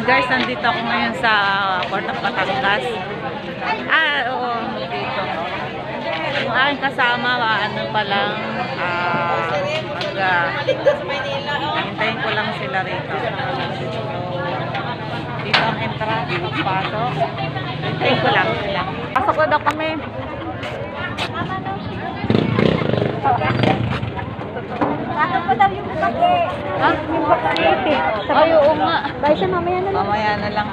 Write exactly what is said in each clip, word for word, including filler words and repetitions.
Guys, nandito ako ngayon sa Port of Batangas. Ah, oo, dito. Yung aking kasama, ano pa lang, ah, mag, uh, hintayin ko lang sila rito. So, dito ang entrance, pasok. Hintayin ko lang sila. Pasok na daw kami. Ano pa daw yung bake? Ha? Yung bake. Ay, oo nga. Dahil siya mamaya na lang. Mamaya na lang.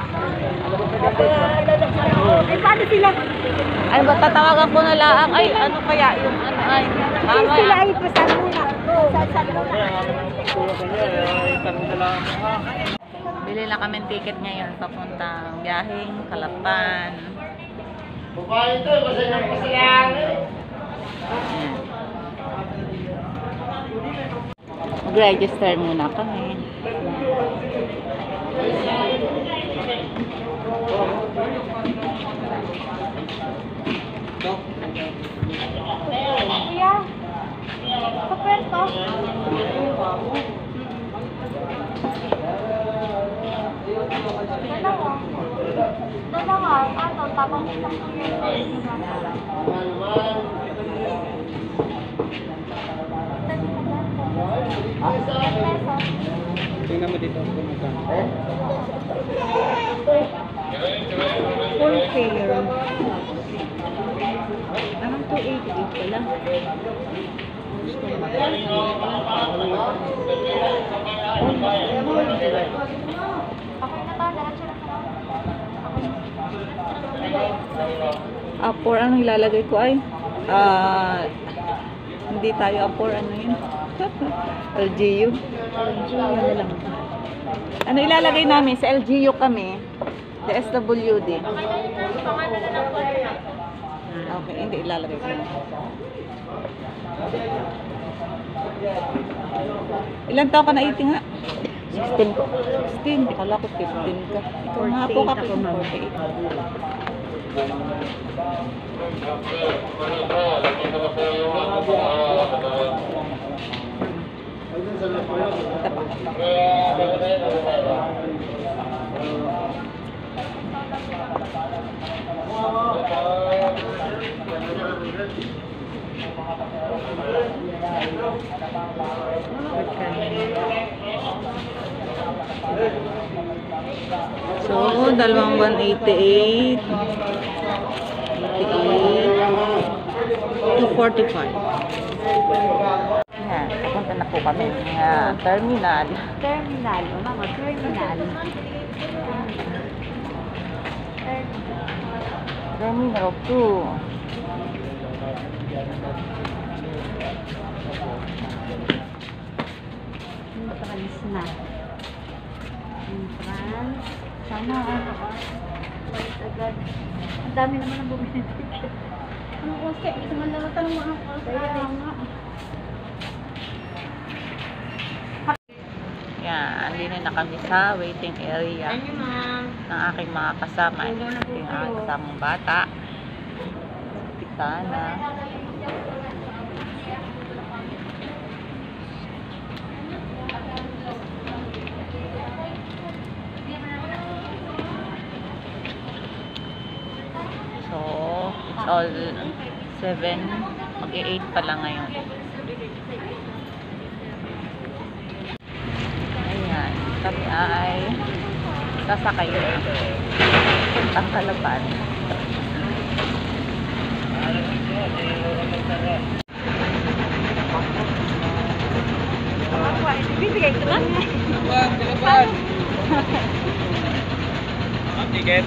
Ay, paano sila? Ay, ba tatawagan ko na lang. Ay, ano kaya yung ano ay. Ay, sila ay pasan muna. Pasan muna. Bili lang kami ng ticket ngayon papuntang biyaheng Calapan. Bukay ito, masayang masayang. Ayan. Mag-register muna kami. Kuya, sa Puerto. Dalawa. Dalawa. Ano, tapos isang Tingnan mo dito. full fare. Parang two eighty-eight pala. Okay na to, lahat sila Apor, anong ilalagay ko ay? Ah, hindi tayo apor, ano yun? L G U. ano lang. Ano ilalagay namin? Sa L G U kami. The S W D. Okay, hindi ilalagay ko. Ilan taon ka na eighteen nga? sixteen ko. sixteen, di kala ko fifteen ka. Ikaw nga po ka Ako, ma'am. forty-eight. So, dalawang one eighty-eight. eighty-eight. two forty-five. Yan, papunta na po kami sa terminal. Terminal. O, mama, terminal. Terminal two. Entrance na. Entrance. Sana ano ka? Wait agad. Ang dami naman ang bumili ticket. Anong kose? Ito man lang tanong mo anong kose. Kaya nga. Yan, andito na kami sa waiting area ng aking mga kasama. Yung aking kasamang bata. Pitana. So, it's all seven. Mag-eight pa lang ngayon. Ayan, kami ay sasakay na. Puntang Calapan. Bibigay ko lang. Calapan, Calapan. Ang ticket.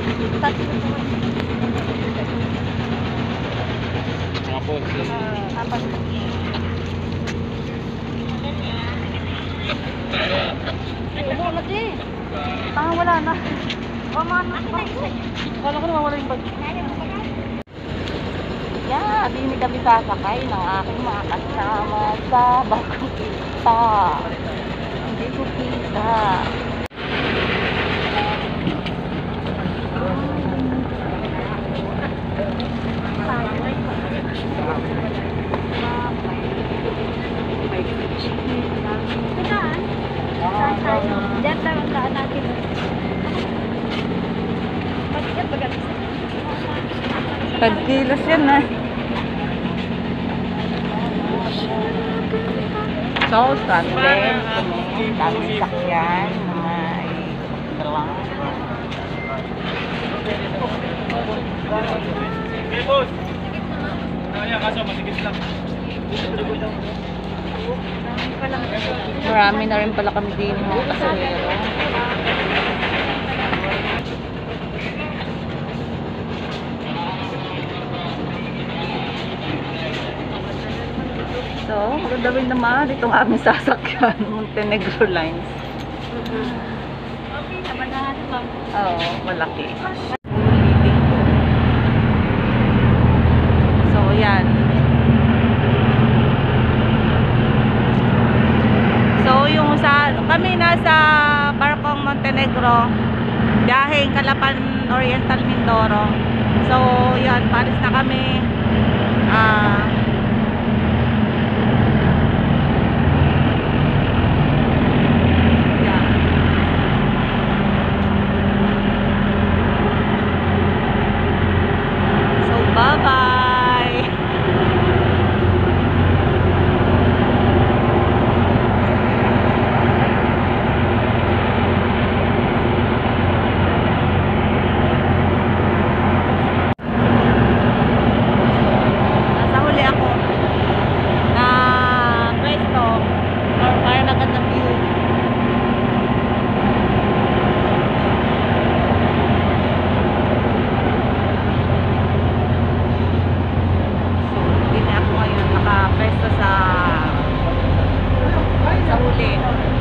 Mga po. Tapos. Wala din. Parang wala na. O, mga na. Kala ko naman wala yung bag. Yeah, hindi kami sasakay ng aking mga kasama sa Bakita. Hindi ko kita. Saan? Saan tayo? Diyan tayo ang daan natin. five kilos yan eh. So, Sunday, daming sakyan, mga dalawang. Okay, boss. Kaya kaso masigit lang. Marami na rin pala kami din mga pasahero. So, maganda rin naman itong aming sasakyan, Montenegro Lines. Okay naman na ano ma'am. Oo, malaki. So, yan. So, yung sa, kami nasa Barcong Montenegro, biyaheng Calapan Oriental Mindoro. So, yan, paris na kami. Ah, yan. So, bye-bye. Nasa huli ako na pwesto or para magandang view. So, hindi na ako ngayon nakapwesto sa sa huli.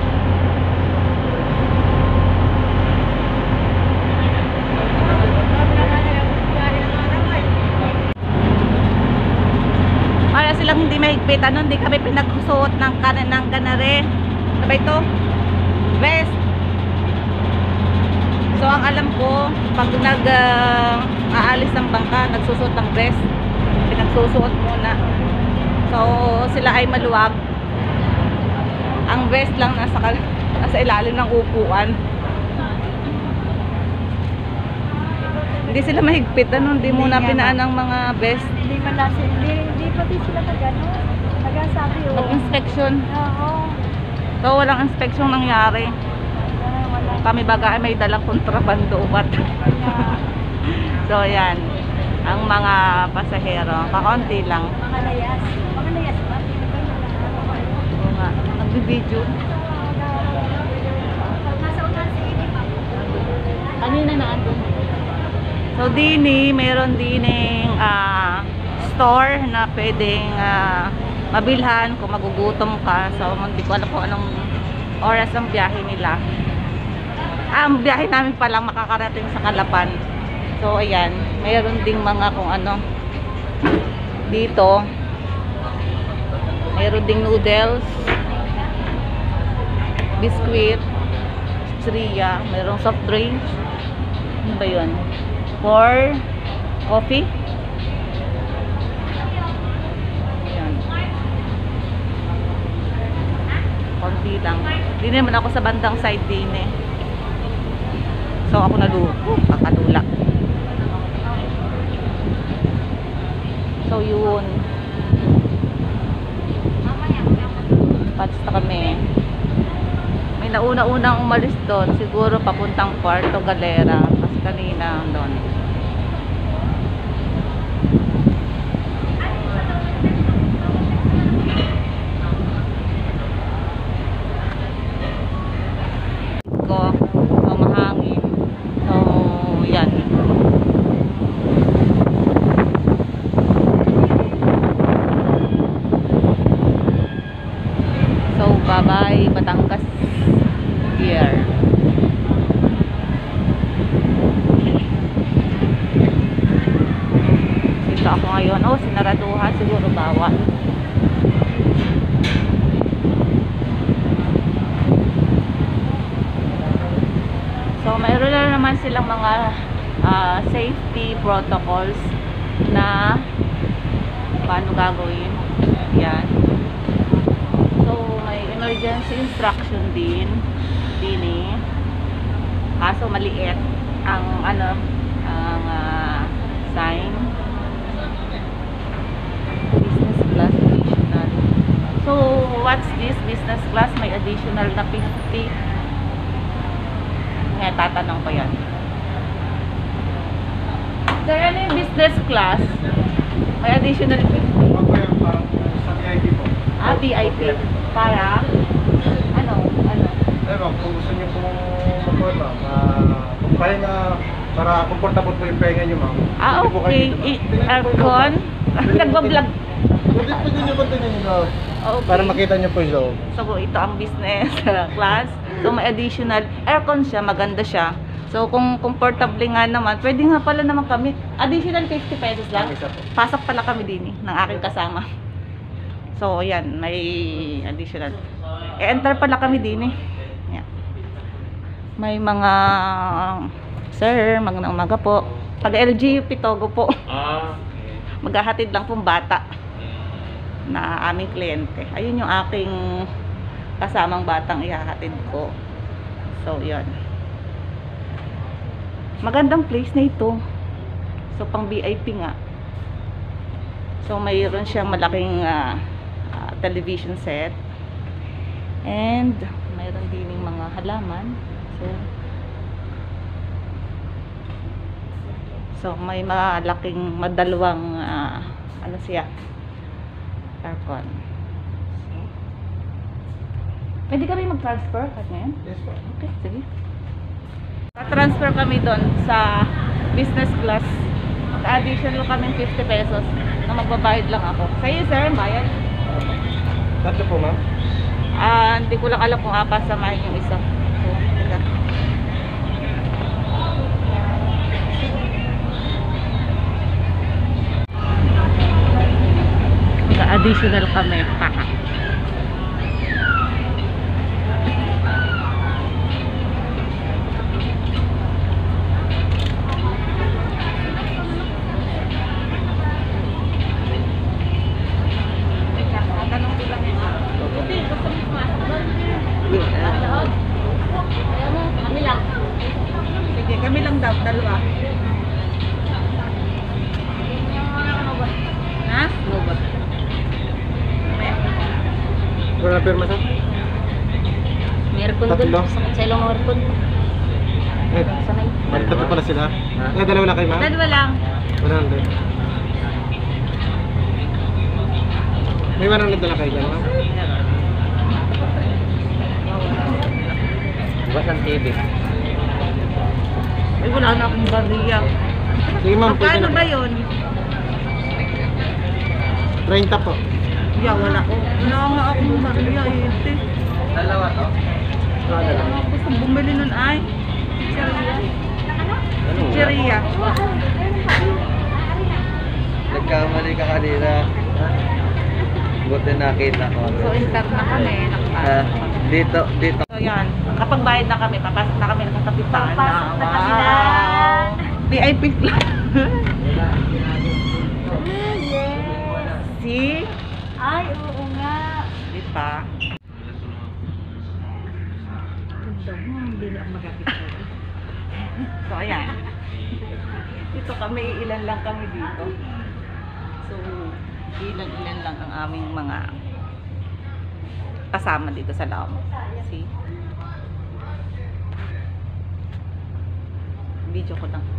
Para silang hindi mahigpit, ano, hindi kami pinagsusuot ng kanan ng ganare. Ano ba ito? Vest. So, ang alam ko, pag nag ah, aalis ng bangka, nagsusuot ng vest. Pinagsusuot muna. So, sila ay maluwag. Ang vest lang nasa, kal- nasa ilalim ng upuan. Hindi sila mahigpit, ano, hindi muna Hindi nga, pinaan ng mga vest. Hindi man nasa, hindi, hindi pati sila nag-ano. Nag-asabi o. Pag-inspection. Oo. So, walang inspection nangyari. Wala, wala. Kami baga ay may dalang kontrabando ubat. Kaya, So, yan. Ang mga pasahero. Kakaunti lang. mga layas. Mga layas ba? Oo nga. Nagbibideo. Nasa unahan si Ini pa. Kanina na andun. So, dini, meron dining ah, store na pwedeng ah, mabilhan kung magugutom ka. So, hindi ko alam kung anong oras ang biyahe nila. Ah, ang biyahe namin palang makakarating sa Calapan. So, ayan. Meron ding mga kung ano dito. Meron ding noodles, biscuit, Sriya, merong soft drinks. Ano ba yun? For coffee. Ayan. Konti lang. Di naman ako sa bandang side din eh. So ako nalu kakadula. So yun. Pats na kami. May nauna-unang umalis doon. Siguro papuntang Puerto Galera. Kasi kanina doon. Ko. So mahangin. So yan. So bye-bye Batangas here. Dito ako ngayon. Oh, sinaraduhan. Siguro bawal. So, mayroon na naman silang mga ah, safety protocols na paano gagawin. Yan. So, may emergency instruction din. Din eh. Kaso maliit ang ano, ang ah, sign. what's this? Business class, may additional na fifty. Ngayon, tatanong ko yan. Sir, ano yung business class? May additional fifty. Ako yung parang sa V I P po. Ah, V I P. Para? Ano? Ano? Pero kung gusto niyo pong mag-call ma'am, uh, kung pahinga, para comfortable po yung pahinga niyo ma'am. Ah, Hindi po kayo okay. dito, ma'am. I- Tingnan po yung aircon? loob. Nagbablog. Pwede po niyo po tingnan yung loob. Okay. Para makita niyo po yung loob. So, ito ang business class. So, may additional aircon siya. Maganda siya. So, kung comfortable nga naman, pwede nga pala naman kami. Additional fifty pesos lang. Ang isa po. Pasok pala kami din eh, ng aking kasama. So, yan. May additional. E-enter pala kami din eh. Yan. May mga sir, magandang umaga po. Taga L G U Pitogo po. Ah. Maghahatid lang pong bata na aming kliyente. Ayun yung aking kasamang batang ihahatid ko. So, yan. Magandang place na ito. So, pang V I P nga. So, mayroon siyang malaking uh, uh, television set. And, mayroon din yung mga halaman. So, so may malaking, madalawang, uh, ano siya, aircon. So, pwede kami mag-transfer kahit ngayon? Yes po. Okay, sige. Transfer kami doon sa business class. Mag-additional kami fifty pesos na magbabayad lang ako. Sa'yo, sir, bayad? Tatlo po ma'am. Ah, hindi ko lang alam kung apa samahin yung isa. So, teka. Mag-additional kami. Paka. Tanong ko lang yun. Hindi, gusto mo pumasok doon? Doon? Ayaw mo, kami lang. Sige, kami lang daw, dalawa. Ha? No ba? Wala na pirma sir? Meron Tatlo? Sakit sa ilong meron. Eh, Sanay. tatlo pala sila. Eh, dalawa na kayo ma'am? Dalawa lang. one hundred. May one hundred dala kayo dyan ma'am? Basan T V. Ay, wala na akong bariya. Sige ma'am, pwede Magkano na. ba yun? thirty po. Yeah, wala ko. Wala nga akong bariya. Eh. Dalawa to? Ah, dalawa. Ano gusto bumili nun ay? Chicheria. Chicheria. Nagkamali ka kanina. Buti nakita ko. So, enter na kami. Ah, Nakapasok na kami. dito, dito. So, yan. Kapag bayad na kami, papasok na kami ng kapitan. Papasok na kami na. V I P class. Yes. See? Ay, oo nga. Di ba? Hindi na ako magkakita. So, ayan. Dito kami, ilan lang kami dito. So, ilan-ilan lang ang aming mga kasama dito sa loob. See? Video ko lang.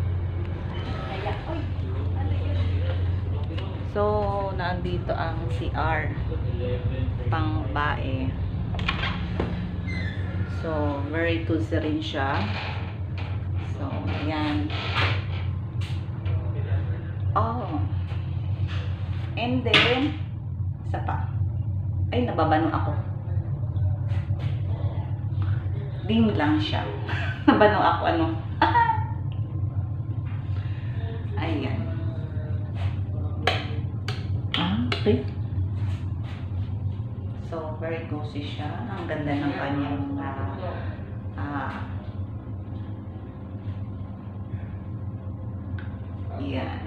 So, nandito ang C R pang bae. So, very cozy rin siya. So, ayan. Oh. And then, isa pa. Ay, nababano ako. Dim lang siya. Nabano ako, ano. Ayan. Ah, okay. So, very cozy siya. Ang ganda ng kanyang uh, ah, yan.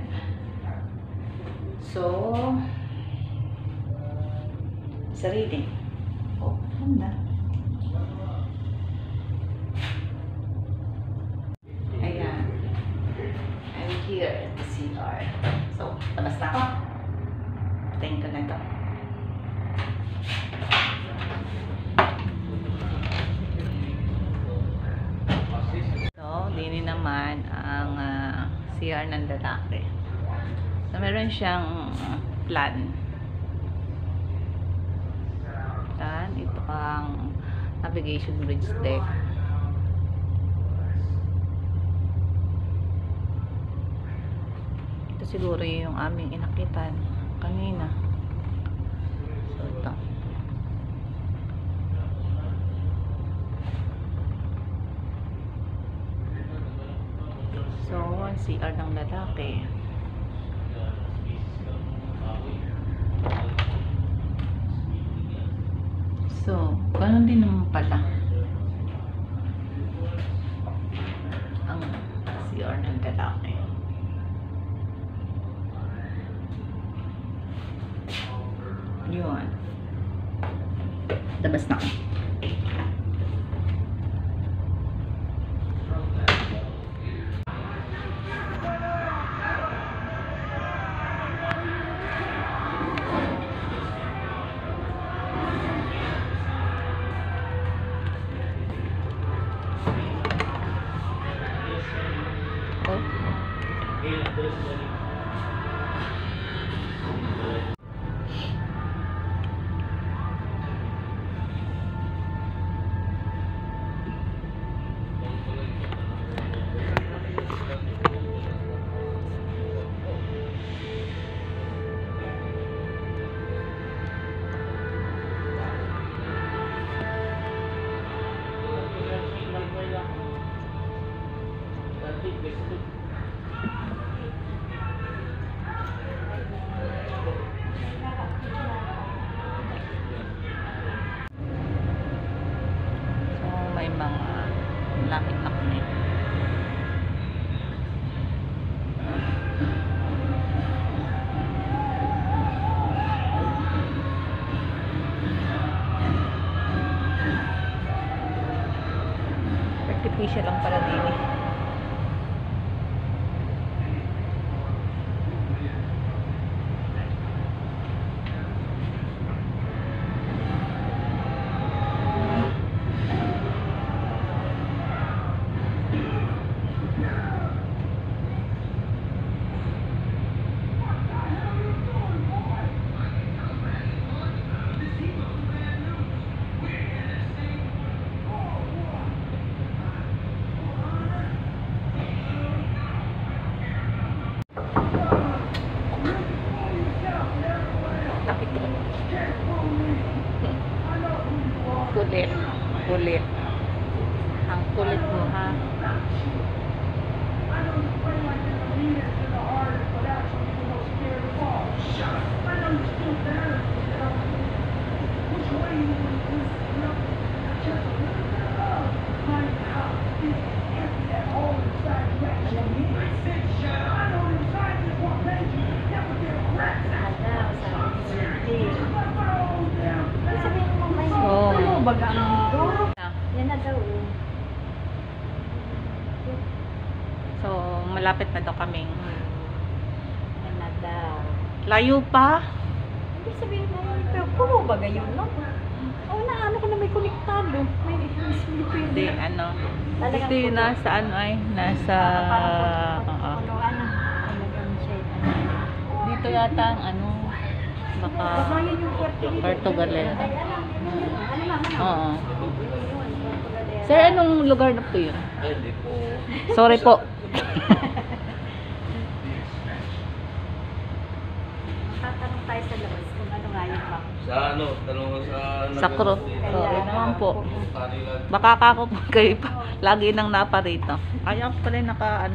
So, sarili. Oh, ganda. Ayan. I'm here at the C R. So, labas na ako. Patayin ko na ito. C R ng lalaki. So, meron siyang plan. Yan, ito ang navigation bridge deck. Ito siguro yung aming inakitan kanina. So, ito. So, C R ng lalaki. So, ganun din naman pala ang C R ng lalaki. Yun. Labas na ako. May mga lapit na kami. Artificial lang pala din eh. Kulit. Kulit. Ang kulit mo, ha? Ano ba ang mundo? Ah. Yan na daw. So, malapit na daw kaming. Yan na daw. Layo pa? Hindi sabihin mo, pero puro ba gayon, no? Oo na, ano ko na may konektado. May hindi pwede. Hindi, ano. Talagang Ito yung puto. nasa ano ay, nasa... oo. Ano, ano? Talagang siya. Dito yata ang ano, baka... Baka yun yung kwarto dito. Puerto Galera. Ay, ano? Ano mama? Oo. Yun, Puerto Galera. Sir, anong lugar na po yun? Hindi po. Sorry po. Makatanong tayo sa labas kung ano nga yun ba. Sa ano, tanong ko sa... Sa crew. Sorry naman po. Kanila. Baka kako po kayo pa. Lagi nang napa rito. Ayaw ko pala naka ano.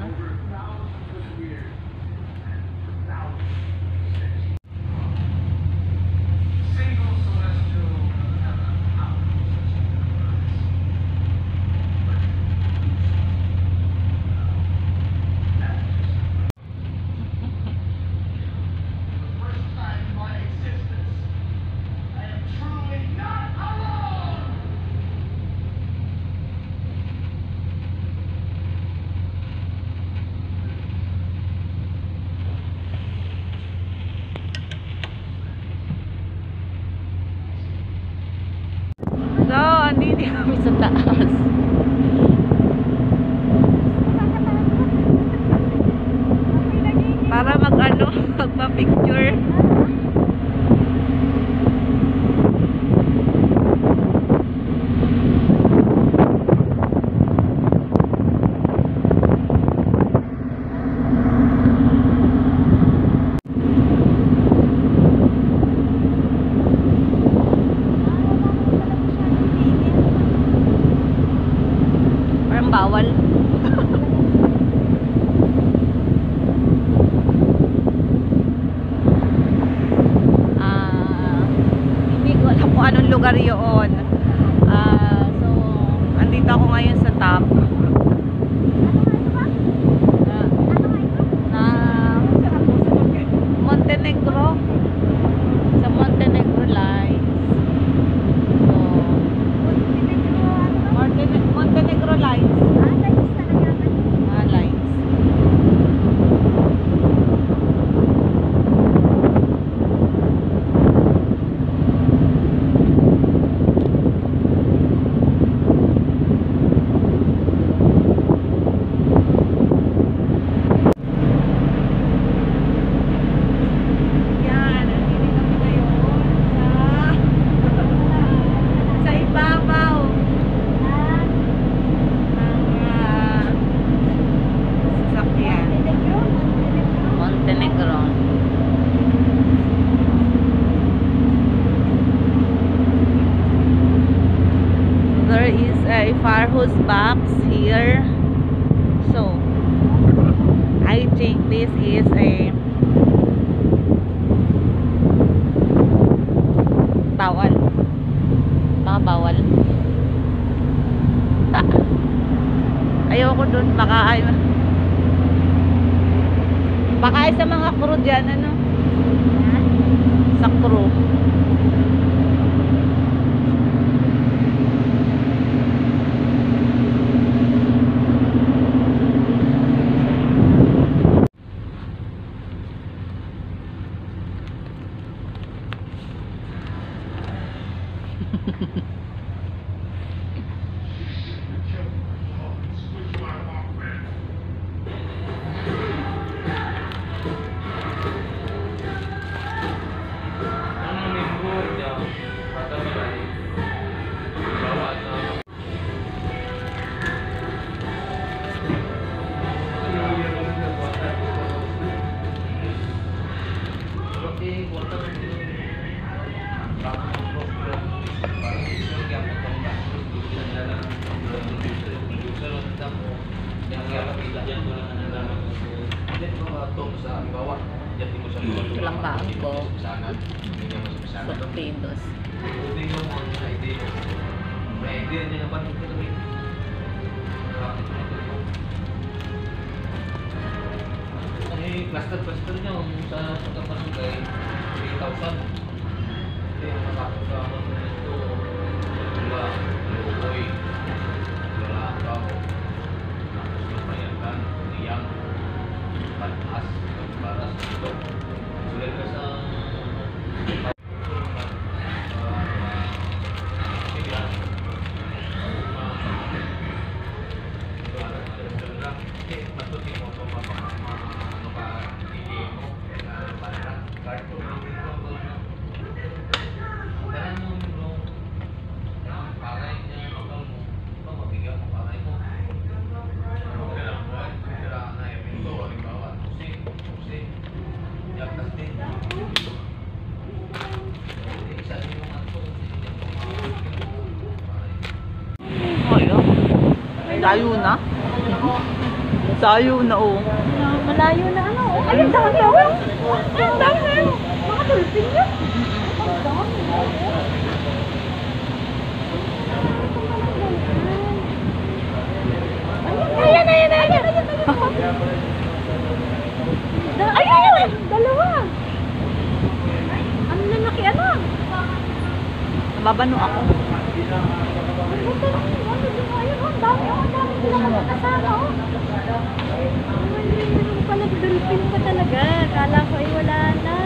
So, andito kami sa taas. kung anong lugar yun. Ah, so, andito ako ngayon sa top. Na, na Montenegro. Sa Montenegro Lines. So, Montenegro, Montenegro Lines. Ah, lines. Yan, nandito kami ngayon sa sa ibabaw ng ah, sasakyan. Montenegro. There is a Farhus box here. So, I think this is a bawal. Baka bawal. Ah. Ayoko dun. Baka ay baka ay sa mga crew dyan, ano? Sa crew. Ang linggo niya, katamay, bawa na. Ito lang ba ako? Potatoes. Plaster-plaster niya sa pagkapanagay, three thousand. Hindi, masakot ka ako nito. Wala, lukoy. Wala ako. Tapos mapayagan, niyang, patas, patas ito. Sulit ka sa Ayun. Layo na. Layo na, oh. Malayo na ano. Oh. Ay, ang dami oh. Ay, ang dami. Mga tulpin yun. Ang dami. Ayan, ayan, ayan, ayan, ayan. Ayan, dalawa. Ano na laki, ano? Nababano ako. Ayun, oh, ang dami, oh, ang dami sila magkakasama, oh. Ayun, pala, dolphin pa talaga. Kala ko ay wala na.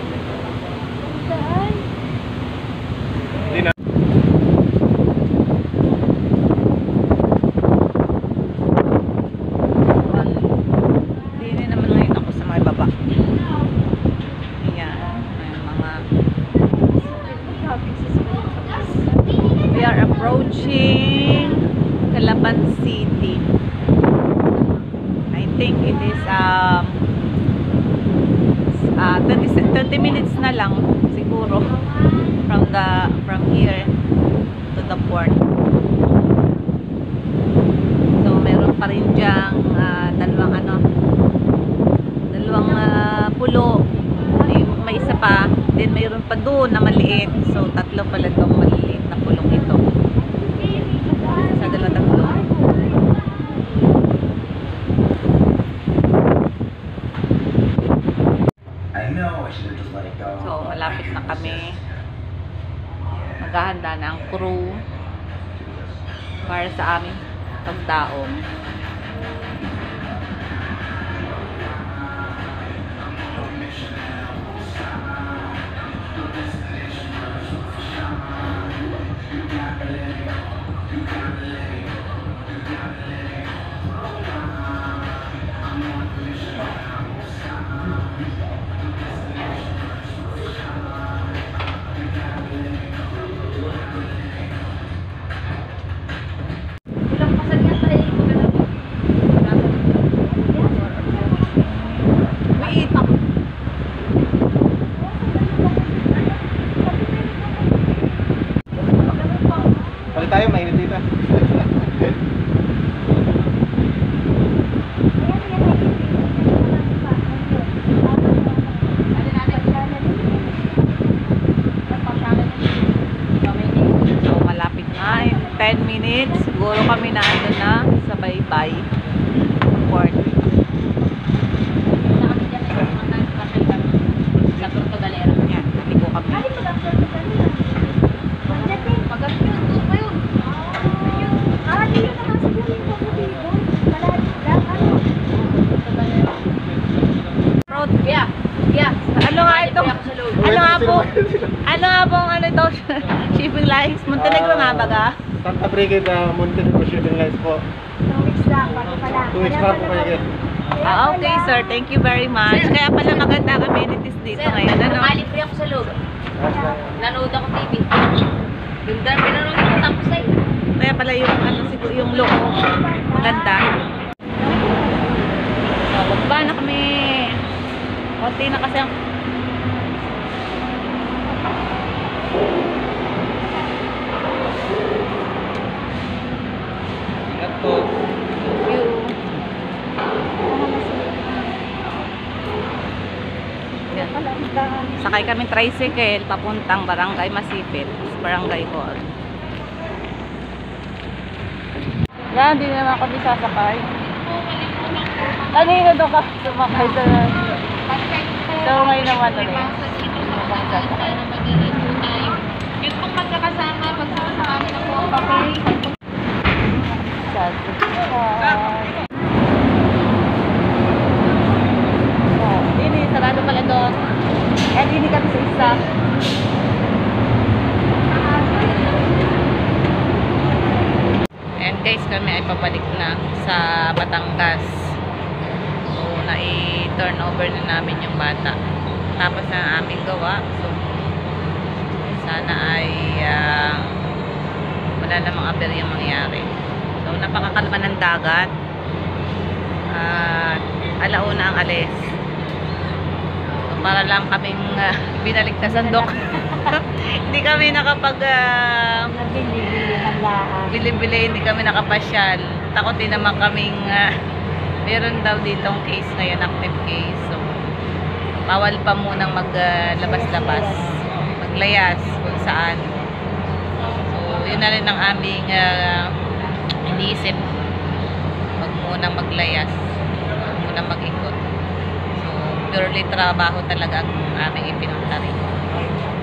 Saan? Hindi naman ngayon ako sa mga baba. Ayan. Ayan, mga we are approaching Calapan City. I think it is um uh, thirty, thirty minutes na lang siguro from the from here to the port. So meron pa rin diyang uh, dalawang ano dalawang uh, pulo. May, may isa pa, then mayroon pa doon na maliit. So So, tatlo pala itong maliliit na pulong ito. Sa dalawa tatlo. So, malapit na kami. Maghahanda na ang crew para sa aming pagdaong. Ilang pasag yan tayo. Wait! Balik tayo, mainit dito. So, malapit na. In ten minutes, siguro kami na ando na sa Baybay Port. Sa Puerto Galera. Yan, naligo kami. Road. Yeah, yeah. Ano nga ito? Ano nga po? Ano nga pong ano ito? Shipping lines? Montenegro nga ba ka? Santa Brigid, uh, Montenegro shipping lines po. Two weeks pa po kayo. Ah, okay sir, thank you very much. Kaya pala maganda ang amenities dito ngayon. Ano? Malibre ako sa loob. Nanood ako T V. Yung dami pinanood ko tapos ay. Kaya pala yung ano siguro yung look maganda. So, baba na kami. Konti na kasi ang Ingat po. view. Yan. Sakay kami tricycle papuntang Barangay Masipit, Barangay Hall. Yan, hindi naman ako di sasakay. Kanina doon ka sumakay sa... So, ngayon naman ulit. Yun pong magkakasama, pagsasama na po. Okay. Oh, ini, sarado pala doon. Eh, hindi kami sa isa. And guys, kami ay pabalik na sa Batangas. So, nai-turn over na namin yung bata. Tapos na ang aming gawa. So, sana ay uh, wala namang aberyang mangyari. So, napakakalma ng dagat. At uh, alauna ang alis. So, para lang kaming uh, binalik na sandok. Hindi kami nakapag uh, bili-bili, hindi kami nakapasyal. Takot din naman kaming uh, meron daw ditong case ngayon, active case. So, bawal pa munang maglabas-labas, maglayas kung saan. So, yun na rin ang aming uh, iniisip. Wag munang maglayas, wag munang mag-ikot. So, purely trabaho talaga ang aming ipinunta rin.